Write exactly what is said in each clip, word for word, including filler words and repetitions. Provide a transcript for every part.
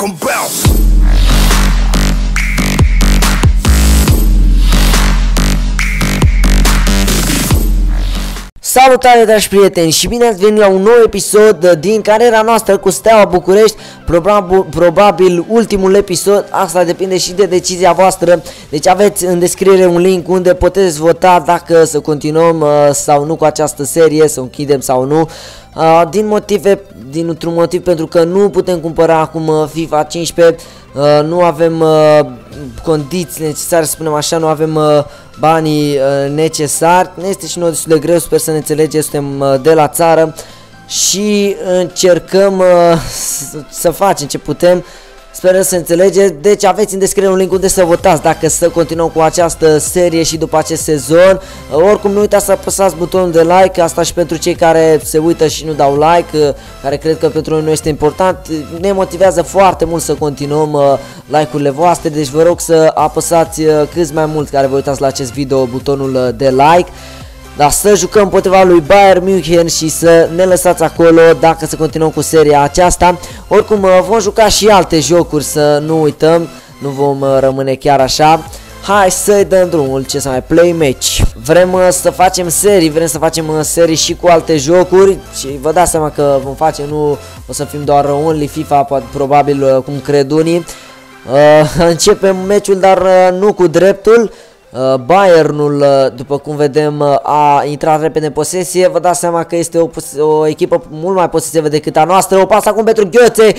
make 'em bounce. Salutare, dragi prieteni, și bine ați venit la un nou episod din cariera noastră cu Steaua București. Probabil, probabil ultimul episod, asta depinde și de decizia voastră. Deci aveți în descriere un link unde puteți vota dacă să continuăm sau nu cu această serie, să o închidem sau nu. Din motive, dintr-un motiv pentru că nu putem cumpăra acum FIFA cincisprezece, nu avem condiții necesare, să spunem așa, nu avem banii necesari. Ne este și noi destul de greu, sper să ne înțelegeți, suntem de la țară și încercăm să facem ce putem. Sper să înțelegeți. Deci aveți în descriere un link unde să votați dacă să continuăm cu această serie și după acest sezon. Oricum nu uitați să apăsați butonul de like, asta și pentru cei care se uită și nu dau like, care cred că pentru noi nu este important. Ne motivează foarte mult să continuăm like-urile voastre, deci vă rog să apăsați cât mai mult care vă uitați la acest video butonul de like. Dar să jucăm împotriva lui Bayern München și să ne lăsați acolo dacă să continuăm cu seria aceasta. Oricum vom juca și alte jocuri, să nu uităm, nu vom rămâne chiar așa. Hai să-i dăm drumul, ce să mai play match. Vrem să facem serii, vrem să facem serii și cu alte jocuri și vă dați seama că vom face, nu o să fim doar only FIFA, probabil cum cred unii. Uh, începem meciul, dar nu cu dreptul. Uh, Bayernul, uh, după cum vedem, uh, a intrat repede în posesie. Vă dați seama că este o, o echipă mult mai posesivă decât a noastră. O pasă acum pentru Götze.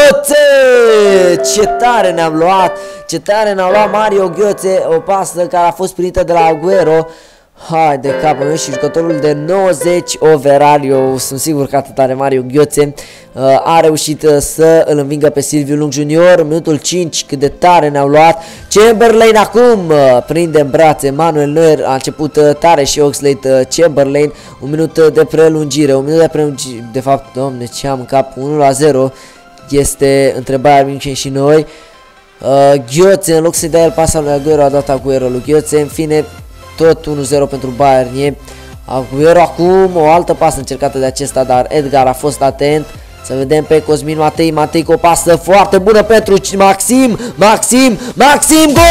Götze! Ce tare ne-am luat! Ce tare ne-a luat Mario Götze. O pasă care a fost primită de la Aguero. Hai de capul meu, și jucătorul de nouăzeci overall, eu sunt sigur că atât are Mario Götze, uh, a reușit uh, să îl învingă pe Silviu Lung junior. Minutul cinci, cât de tare ne-au luat. Chamberlain acum uh, prinde în brațe Manuel Neuer, a început uh, tare și Oxlade uh, Chamberlain. Un minut uh, de prelungire, un minut de prelungire, de fapt, domne, ce am în cap, unu la zero este între Bayern München și noi. uh, Götze, în loc să-i dea el pasa lui Aguero, a dat Aguero lui Götze, în fine. Tot unu zero pentru Bayern. E Aguero acum, o altă pasă încercată de acesta, dar Edgar a fost atent. Să vedem pe Cosmin Matei, Matei cu o pasă foarte bună pentru Maxim, Maxim, Maxim, gol!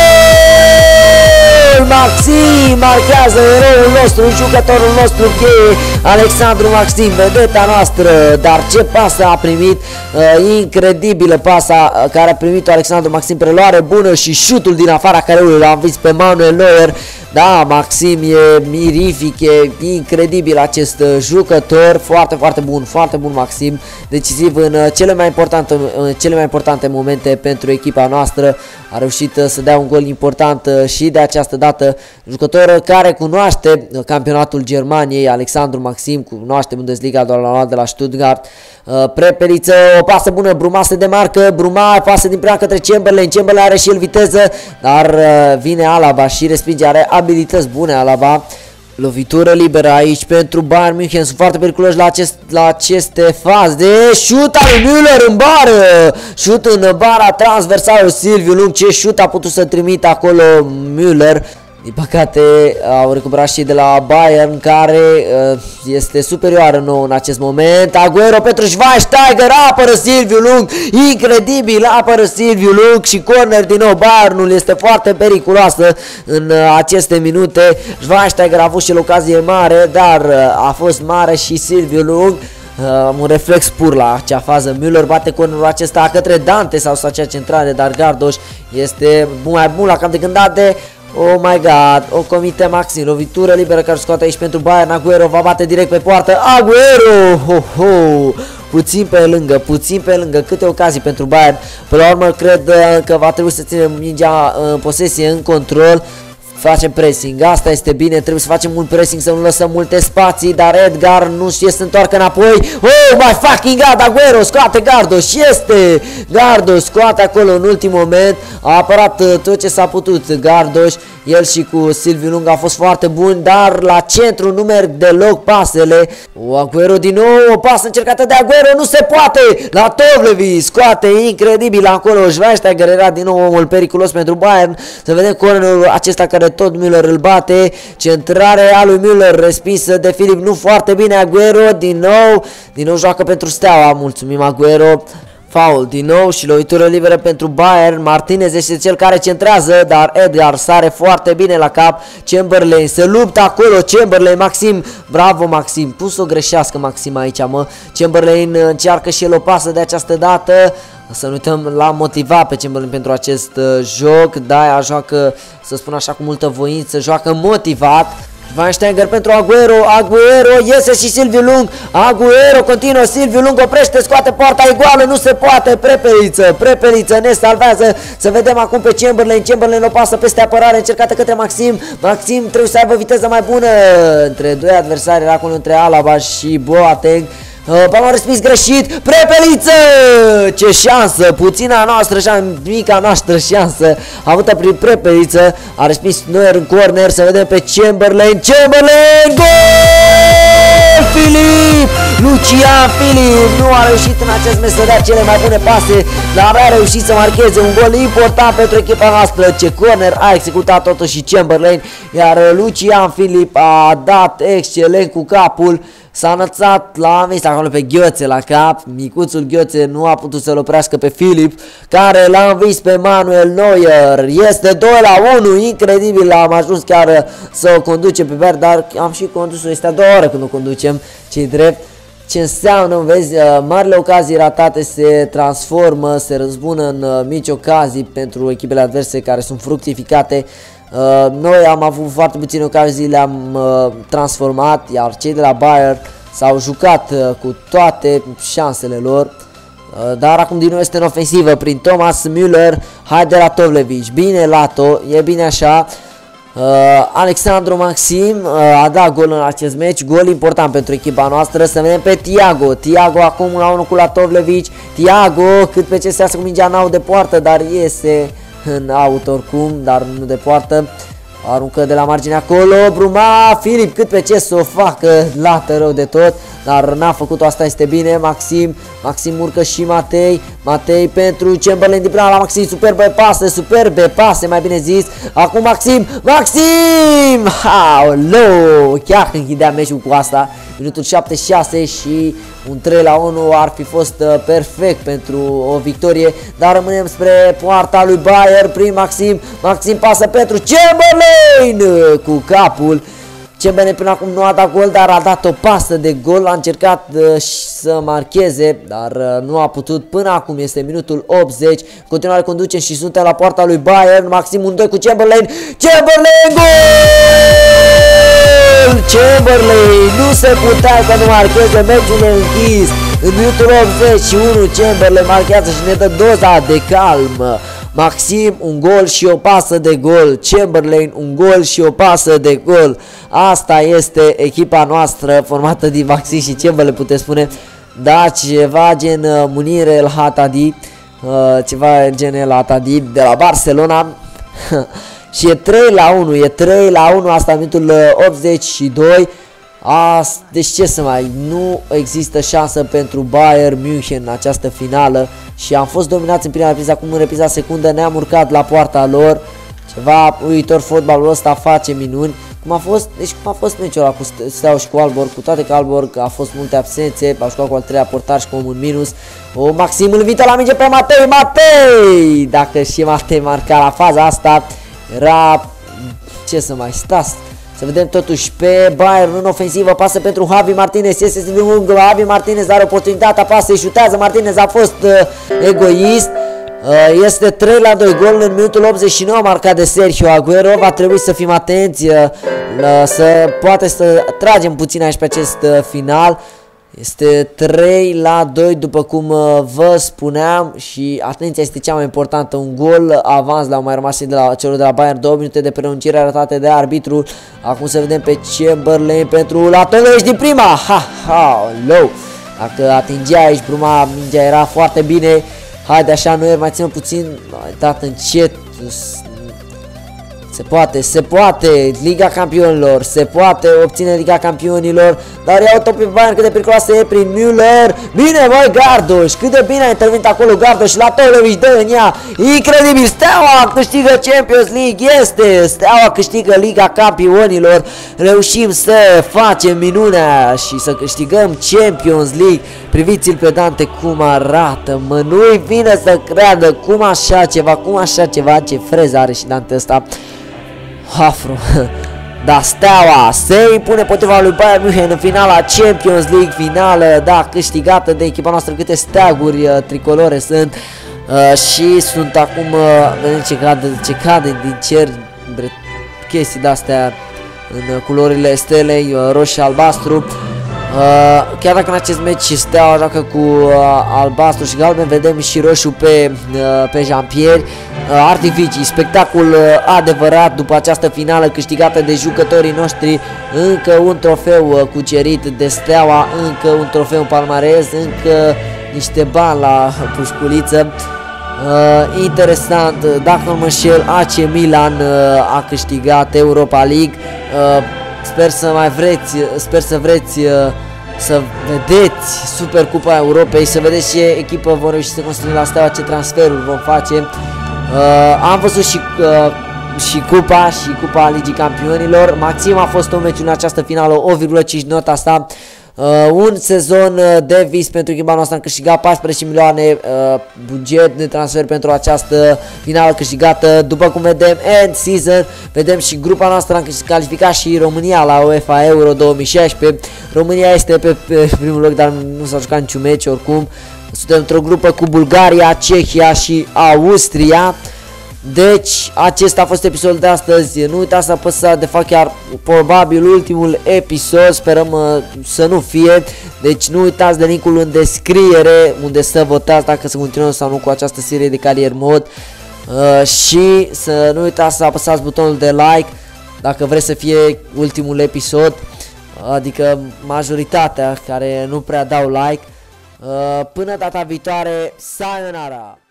Maxim marchează eroul nostru, jucătorul nostru cheie, Alexandru Maxim, vedeta noastră. Dar ce pasă a primit, uh, incredibilă pasa care a primit-o Alexandru Maxim, preluare bună și șutul din afara careului l-am vist pe Manuel Neuer. Da, Maxim e mirific, e incredibil acest jucător, foarte, foarte bun, foarte bun Maxim, decisiv în cele mai importante, în cele mai importante momente pentru echipa noastră. A reușit să dea un gol important și de această dată. Jucător care cunoaște campionatul Germaniei, Alexandru Maxim, cunoaște Bundesliga, doar l-a luat de la Stuttgart. Prepeliță, o pasă bună, Bruma se demarcă, Bruma pasă din prima către Chamberlain, Chamberlain are și el viteză, dar vine Alaba și respinge, are abilități bune Alaba. Lovitură liberă aici pentru Bayern München, sunt foarte periculoși la, acest, la aceste faze de șut al lui Müller în bară, șut în bara transversală, Silviu Lung, ce șut a putut să trimită acolo Müller. Din păcate au recuperat și de la Bayern, care uh, este superioară nouă în acest moment. Aguero pentru Schweinsteiger, apără Silviu Lung, incredibil, apără Silviu Lung și corner din nou. Bayernul este foarte periculoasă în uh, aceste minute. Schweinsteiger a avut și o ocazie mare, dar uh, a fost mare și Silviu Lung. Uh, un reflex pur la acea fază. Müller bate cornerul acesta către Dante sau acea centrare, dar Gardoș este mai bun la cam de gândate. Oh my god, o comite Maxim, lovitură liberă care scoate aici pentru Bayern. Aguero va bate direct pe poartă. Aguero! Ho, ho. Puțin pe lângă, puțin pe lângă, câte ocazii pentru Bayern. Până la urmă cred că va trebui să ținem mingea în posesie, în control. Facem pressing, asta este bine, trebuie să facem mult pressing, să nu lăsăm multe spații, dar Edgar nu știe să întoarcă înapoi. Oh my fucking god, Aguero scoate Gardoș, este Gardoș, scoate acolo în ultim moment, a apărat tot ce s-a putut Gardoș, el și cu Silviu Lung a fost foarte bun, dar la centru nu merg deloc pasele. O, Aguero din nou, o pasă încercată de Aguero, nu se poate, la Tovlevi, scoate incredibil acolo, Schweinsteiger era din nou omul periculos pentru Bayern. Să vedem cornerul acesta care tot Müller îl bate, centrare a lui Müller respinsă de Filip, nu foarte bine Aguero, din nou, din nou joacă pentru Steaua, mulțumim Aguero. Foul din nou și lovitură liberă pentru Bayern. Martinez este cel care centrează, dar Edgar sare foarte bine la cap. Chamberlain se luptă acolo, Chamberlain, Maxim, bravo Maxim, pus o greșească Maxim aici, mă. Chamberlain încearcă și el o pasă de această dată. Să nu uităm, l-a motivat pe Chamberlain pentru acest uh, joc. Da, joacă, să spun așa, cu multă voință, joacă motivat. Schweinsteiger pentru Aguero, Aguero, iese și Silviu Lung, Aguero continuă, Silviu Lung oprește, scoate poarta, e goală, nu se poate, Prepeliță, Prepeliță ne salvează, să vedem acum pe Chamberlain, Chamberlain o pasă peste apărare, încercată către Maxim, Maxim trebuie să aibă viteză mai bună, între doi adversari era acolo, între Alaba și Boateng. Balon respins greșit, Prepeliță! Ce șansă, puțina noastră, așa mica noastră șansă avută prin Prepeliță. A respins Neuer în corner, să vedem pe Chamberlain, Chamberlain, gol! Filip! Lucian Filip nu a reușit în acest meci să dea cele mai bune pase, dar a reușit să marcheze un gol important pentru echipa noastră. Ce corner a executat totuși Chamberlain, iar Lucian Filip a dat excelent cu capul. S-a înălțat, l-a învins acolo pe Gheoțe la cap. Micuțul Gheoțe nu a putut să-l oprească pe Filip, care l-a învins pe Manuel Neuer. Este doi la unu, incredibil, am ajuns chiar să o conducem pe Bert, dar am și condus-o, este a doua oră când o conducem, ce-i drept. Ce înseamnă, vezi, marile ocazii ratate se transformă, se răzbună în mici ocazii pentru echipele adverse care sunt fructificate. Uh, noi am avut foarte puține ocazii, le-am uh, transformat, iar cei de la Bayern s-au jucat uh, cu toate șansele lor. Uh, dar acum din nou este în ofensivă prin Thomas Müller, haide la Tovlevic, bine Lato, e bine așa. Uh, Alexandru Maxim uh, a dat gol în acest meci, gol important pentru echipa noastră. Să vedem pe Thiago, Thiago acum la unu cu la Tovlevic, Thiago cât pe ce se iasă cu mingea n-au de poartă, dar iese în out oricum, dar nu de poartă. Aruncă de la margine acolo, Bruma, Filip cât pe ce să o facă, lată rău de tot, dar n-a făcut-o, asta este bine. Maxim, Maxim urcă și Matei, Matei pentru Chamberlain din prima la Maxim, superbe pase, superbe pase, mai bine zis. Acum Maxim, Maxim! Aoleu, chiar închidea meciul cu asta. Minutul șaptezeci și șase și un trei la unu ar fi fost uh, perfect pentru o victorie, dar rămânem spre poarta lui Bayern prin Maxim, Maxim pasă pentru Chamberlain cu capul. Chamberlain până acum nu a dat gol, dar a dat o pasă de gol, a încercat uh, să marcheze, dar uh, nu a putut. Până acum este minutul optzeci, în continuare conducem și suntem la poarta lui Bayern. Maxim un doi cu Chamberlain, Chamberlain, gol! Chamberlain nu se putea să nu marcheze, meciul e închis. În minutul optzeci și unu Chamberlain marchează și ne dă doza de calm. Maxim un gol și o pasă de gol, Chamberlain un gol și o pasă de gol. Asta este echipa noastră formată din Maxim și Chamberlain, puteți spune. Da, ceva gen uh, Munir El Hatadi, uh, ceva gen El Hatadi de la Barcelona. Și e trei la unu, e trei la unu, asta în minutul uh, optzeci și doi. As, deci ce să mai, nu există șansă pentru Bayern München în această finală și am fost dominați în prima repriză, acum în repriza secundă ne-am urcat la poarta lor. Ceva uitor, fotbalul ăsta face minuni. Cum a fost, deci cum a fost meciul ăla cu Steaua și cu Aalborg, cu toate că Aalborg a fost multe absențe, a jucat cu al treilea portar și cu un minus. O, Maxim îl invită la minge pe Matei, Matei! Dacă și Matei marca la faza asta, era, ce să mai stați. Să vedem totuși pe Bayern în ofensivă, pasă pentru Javi Martinez, iese Silviu Lung, Javi Martinez are oportunitatea, pasă, îi șutează, Martinez a fost uh, egoist. Uh, este trei la doi, gol în minutul optzeci și nouă marcat de Sergio Aguero, va trebui să fim atenți, uh, să poate să tragem puțin aici pe acest uh, final. Este trei la doi după cum uh, vă spuneam și atenția este cea mai importantă, un gol avans la mai rămas de la celor de la Bayern, două minute de prelungire arătate de arbitru. Acum să vedem pe Chamberlain pentru la Tovlevic din prima, ha, ha, low. Dacă atingea aici Bruma, mingea era foarte bine. Haide așa, Neuer mai ține puțin, dat încet. Se poate, se poate, Liga Campionilor, se poate obține Liga Campionilor, dar iau tot pe Bayern, cât de periculoasă e prin Müller. Bine, băi, Gardoș, cât de bine a intervenit acolo Gardoș și la Tolovici dă în ea. Incredibil, Steaua câștigă Champions League, este, Steaua câștigă Liga Campionilor. Reușim să facem minunea și să câștigăm Champions League. Priviți-l pe Dante cum arată, mă, nu-i vine să creadă cum așa ceva, cum așa ceva, ce freză are și Dante ăsta. Afro. Da, Steaua se impune potriva lui Bayern München în finala Champions League, finală, da, câștigată de echipa noastră. Câte steaguri uh, tricolore sunt uh, și sunt acum, uh, vedem ce cade, ce cade din cer, chestii de-astea în uh, culorile stelei, uh, roșii-albastru. Uh, chiar dacă în acest meci Steaua joacă cu uh, albastru și galben, vedem și roșu pe, uh, pe Jean-Pierre. uh, Artificii, spectacol uh, adevărat după această finală câștigată de jucătorii noștri. Încă un trofeu uh, cucerit de Steaua, încă un trofeu în palmares, încă niște bani la pușculiță. Uh, interesant, dacă nu mă înșel, A C Milan uh, a câștigat Europa League. uh, Sper să mai vreți, sper să vreți uh, să vedeți Supercupa Europei, să vedeți ce echipă vor reuși să construim la Steaua, ce transferuri vom face. Uh, am văzut și, uh, și Cupa și Cupa Ligii Campionilor. Maxim a fost un meci în această finală, o virgulă cinci nota asta. Uh, un sezon de vis pentru echipa noastră, am câștigat paisprezece milioane uh, buget de transfer pentru această finală câștigată. După cum vedem, end season, vedem și grupa noastră, am calificat și România la UEFA Euro două mii șaisprezece. România este pe, pe primul loc, dar nu s-a jucat niciun meci oricum. Suntem într-o grupă cu Bulgaria, Cehia și Austria. Deci, acesta a fost episodul de astăzi. Nu uitați să apăsați, de fapt chiar probabil ultimul episod, sperăm uh, să nu fie. Deci nu uitați de linkul în descriere, unde să votați dacă să continuăm sau nu cu această serie de carier mod. uh, Și să nu uitați să apăsați butonul de like dacă vreți să fie ultimul episod, adică majoritatea care nu prea dau like. uh, Până data viitoare, sayonara!